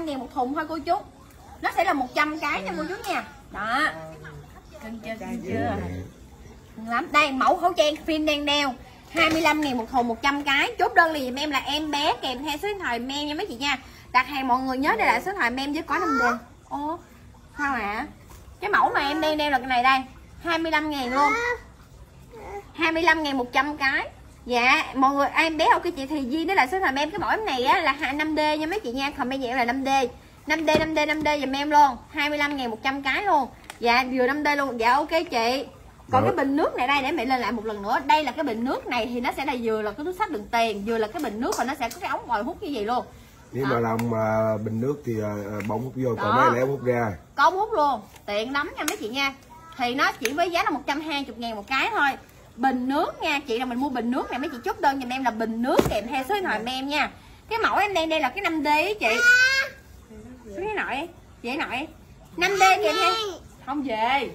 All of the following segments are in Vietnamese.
25.000 một thùng thôi cô chú. Nó sẽ là 100 cái nha cô chú nha. Đó. Cưng chưa? Cưng lắm. Đây mẫu khẩu trang Phin đang đeo 25.000 một thùng 100 cái. Chốt đơn liền em là em bé kèm theo số điện thoại mem nha mấy chị nha. Đặt hàng mọi người nhớ đây là số điện thoại mem với có 5D. Ô sao ạ? Cái mẫu mà em đang đeo là cái này đây 25.000 luôn. 25.000 100 cái. Dạ mọi người em bé ok chị thì Di đó là số điện thoại em. Cái mẫu em này á là 5D nha mấy chị nha. Comment vậy là 5D. 5D giùm em luôn. 25.000 100 cái luôn. Dạ vừa 5D luôn. Dạ ok chị. Còn cái bình nước này đây để mẹ lên lại một lần nữa. Đây là cái bình nước này thì nó sẽ là vừa là cái túi xách đựng tiền, vừa là cái bình nước và nó sẽ có cái ống vòi hút như vậy luôn. Nếu mà làm bình nước thì bông hút vô, còn mấy lẻ hút ra. Có ống hút luôn, tiện lắm nha mấy chị nha. Thì nó chỉ với giá là 120.000 một cái thôi. Bình nước nha, chị là mình mua bình nước này mấy chị chốt đơn giùm em là bình nước kèm theo số điện thoại em nha. Cái mẫu em đang đây là cái 5D á chị. Cái nội, vậy nội. 5D kèm theo. Không về.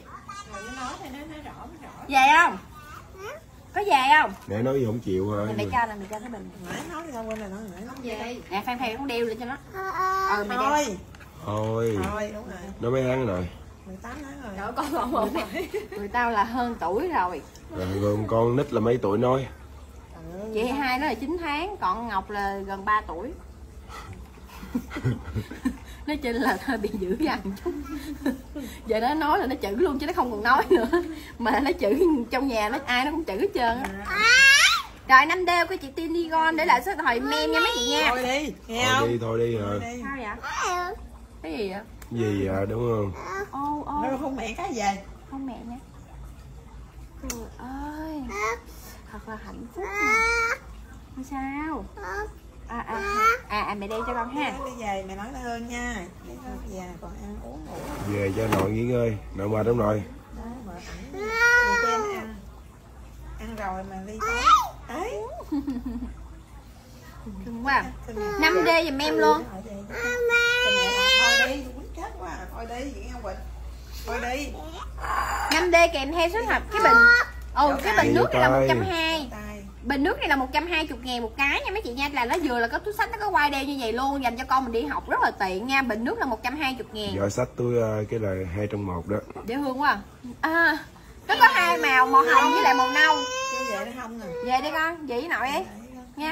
Về không? Có về không? Để nói gì không chịu thôi. Mày cho mày cho cái bình. Nói sao quên rồi, nói không về. Nè Phan Phan cũng đeo lên cho nó. Mày Thôi. đeo. Thôi. Thôi đúng rồi. Nó mấy tháng rồi? 18 tháng rồi. Trời con một người tao là hơn tuổi rồi. Rồi con nít là mấy tuổi nói? Chị hai nó là 9 tháng, còn Ngọc là gần 3 tuổi. Nói chung là hơi bị dữ dằn chút. Giờ nó nói là nó chữ luôn chứ nó không còn nói nữa. Mà nó chữ trong nhà nó ai nó cũng chữ hết trơn á. Rồi 5D của chị Tinigon để lại số điện thoại mem nha mấy chị nha. Thôi đi, nghe không? Thôi đi rồi. Sao vậy? Cái gì vậy? Gì vậy đúng không? Nó không mẹ cái về. Không mẹ nha. Trời ơi. Thật là hạnh phúc. Không sao? Mẹ đeo cho con ha. Đi về mẹ nói nó ơn nha. Đi về còn ăn uống ngủ. Về cho nội nghỉ ngơi, nội mệt lắm rồi. Đó, mệt ảnh. Về cho em ăn. Ăn rồi mà đi tới. Đấy. Cưng quá. 5D giùm em luôn. Thôi đi, quýnh chết quá. Thôi đi, vậy không Quỳnh. Thôi đi. 5D kèm theo số hộp cái bình. Cái bình nước này là 120. Bình nước này là 120.000 một cái nha mấy chị nha. Là nó vừa là có túi xách nó có quai đeo như vậy luôn. Dành cho con mình đi học rất là tiện nha. Bình nước là 120.000. Giỏ sách túi cái là 2 trong 1 đó. Dễ thương quá à. Nó có hai màu, màu hồng với lại màu nâu. Chưa về nó không rồi. Về đi con, về với nội đi nha.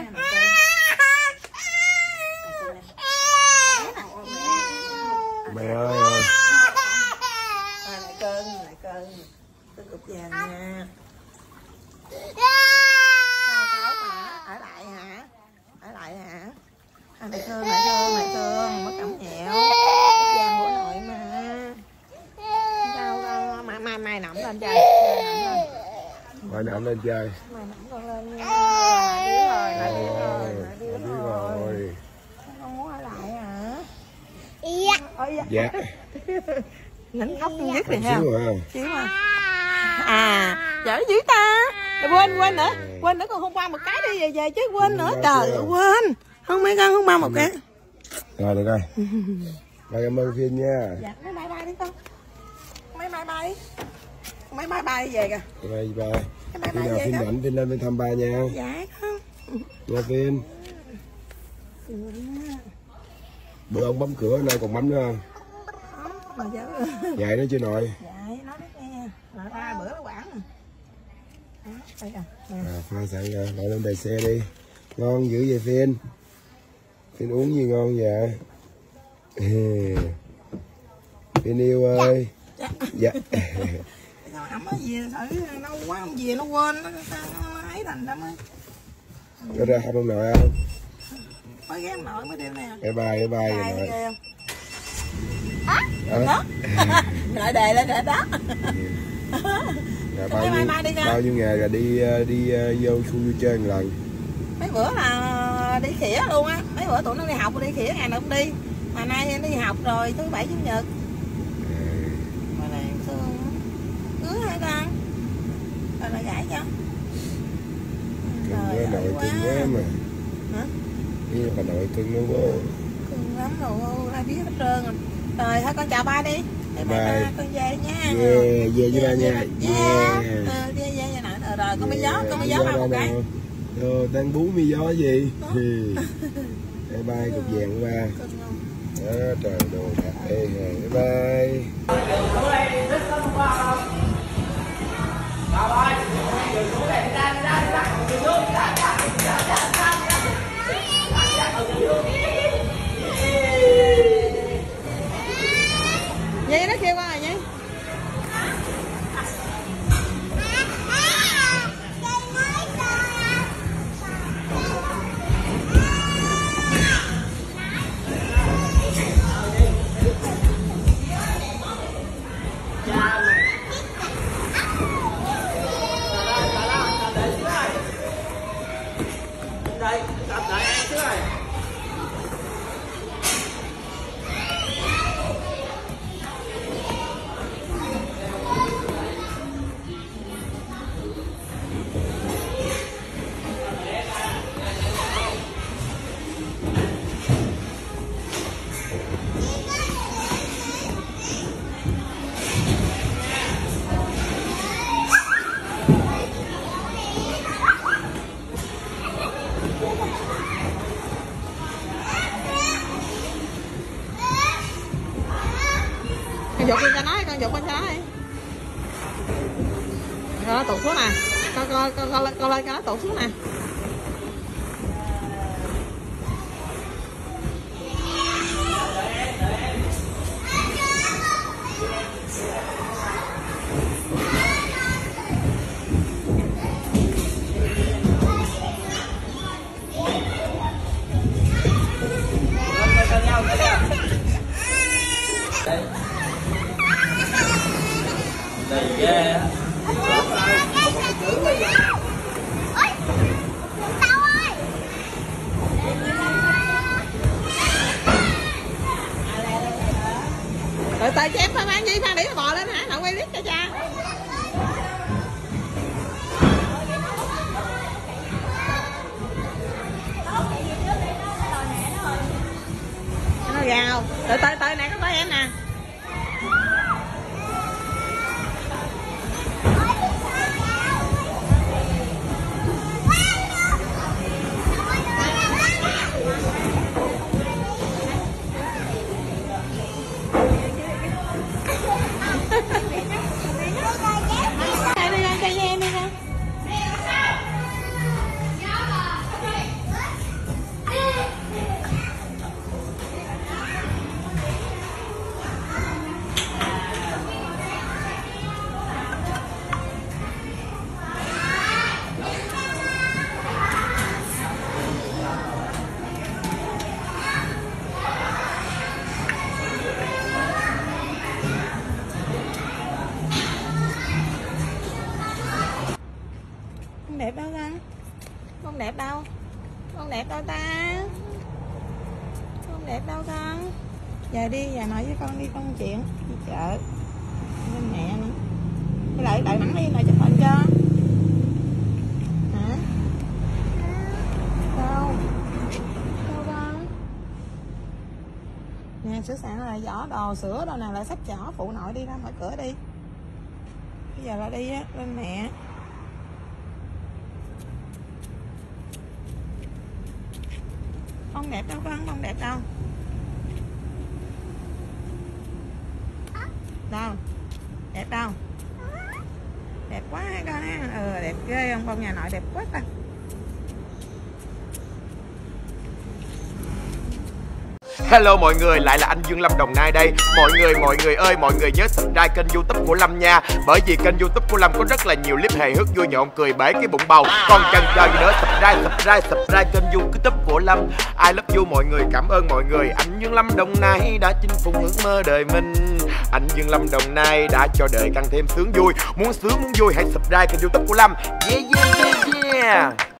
Mẹ ơi. Lại cơn. Tôi cục vàng nha. Ở lại hả? Mày thương, mất cẩm nhẹo. Vàng của nội mà. Sao mai nằm lên chơi. Mai nằm lên chơi. Mai nằm con lên nha. Đi rồi. Con muốn ở lại hả? Dạ. Nín khóc không dứt rồi ha. Xíu mà. Chở dưới ta. Quên nữa còn hôm qua một cái đi về chứ quên nữa. Trời ơi quên. Không mấy con không ba một cái. Rồi được rồi. Rồi cảm ơn Phin nha. Dạ mấy bye đi con. Mấy bye về kìa. Bye. Khi nào Phin rảnh Phin lên bên thăm ba nha. Dạ con. Nha Phin. Bữa ông bấm cửa nay còn bấm nữa không? Dạy nó chưa nội? Dạy nó biết nghe. Nội ra bữa nó quản rồi. Pha sẵn rồi, lại lên đầy xe đi. Ngon dữ vậy Phin. Phin uống gì ngon vậy? Phin yêu ơi. Dạ. Ẩm ở gì lâu quá không về nó quên nó ấy thành lắm á. Có ra học ông nội không? Mới ghé nội mới đêm nè. Bye rồi nội. Lại đề lên rồi đó. Dạ, bao nhiêu ngày là đi vô khu vui chơi một lần. Mấy bữa là đi khỉa luôn á. Mấy bữa tụi nó đi học đi khỉa ngày nào cũng đi. Mà nay đi học rồi thứ bảy chủ nhật. Mà này thương cưới hai con. Rồi lại gãi cho. Cưng quá nội cưng quá mà. Hả? Ý là bà nội cưng nó quá. Cưng lắm rồi, ai biết hết trơn rồi. Rồi thôi con chào ba đi. Bye. Con về nha. Về với ba nha. Về nội. Rồi con mi gió ba một cái. Đang bú mi gió gì? Bye cục vàng ba. Trời đồ đẹp. Ê, bye bye. Nhi nó kêu qua rồi Nhi. Con dục lên cho nó, con dục lên cho nó đi. Rồi nó tụt xuống nè. Con lên cho nó tụt xuống nè. Rồi tay chém phải mang gì mang để bò lên hả? Nội quay clip cho cha. Nó gà không? Tới nè, có tới em nè. Con đẹp đâu con? Con đẹp đâu? Con đẹp đâu ta? Con đẹp đâu con? Giờ đi, giờ nói với con đi con chuyện đi chợ bên mẹ nữa. Với lại đợi Mẫn đi rồi chụp hình cho. Hả? Đâu? Đâu con? Nè sửa soạn là giỏ đồ sữa đâu nào, lại xách giỏ phụ nội đi ra mở cửa đi. Bây giờ là đi á bên mẹ. Con đẹp đâu con? Con đẹp đâu? Đâu? Đẹp đâu? Đẹp quá ha con ha. Ừ đẹp ghê không? Con nhà nội đẹp quá ta. Hello mọi người, lại là anh Dương Lâm Đồng Nai đây. Mọi người ơi, mọi người nhớ subscribe kênh YouTube của Lâm nha. Bởi vì kênh YouTube của Lâm có rất là nhiều clip hài hước vui nhộn cười bể cái bụng bầu. Còn chần chờ gì nữa, subscribe kênh YouTube của Lâm. I love you mọi người, cảm ơn mọi người. Anh Dương Lâm Đồng Nai đã chinh phục ước mơ đời mình. Anh Dương Lâm Đồng Nai đã cho đời càng thêm sướng vui. Muốn sướng muốn vui hãy subscribe kênh YouTube của Lâm. Yeah.